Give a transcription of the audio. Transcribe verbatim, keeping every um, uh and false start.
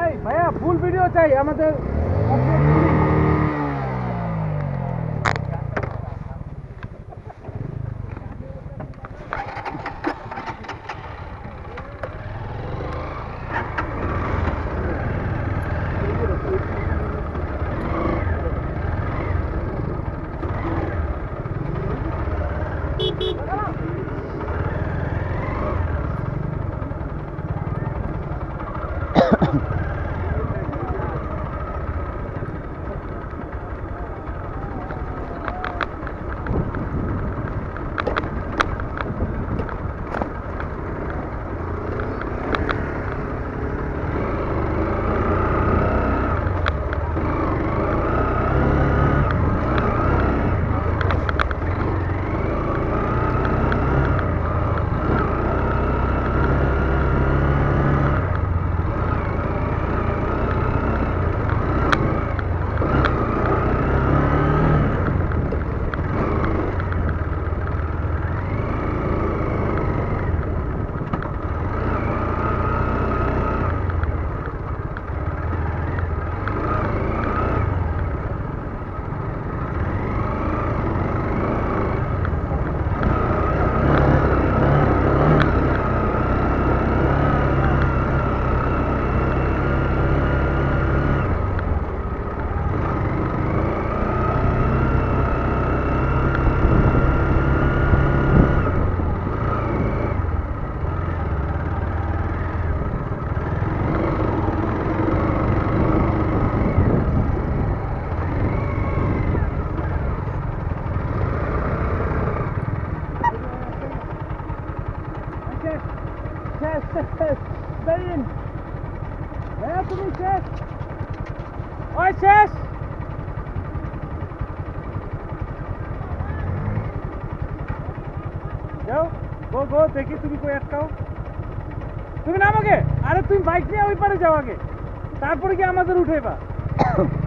এই ভাইয়া full video চাই আমাদের Beyin. Veya তুমি শেষ ওই শেষ যাও গো গো দেখি তুমি কই আটকাও তুমি নামোগে আরে তুমি বাইক নিয়ে ওই পারে যাও আগে তারপরে কি আমাদের উঠেবা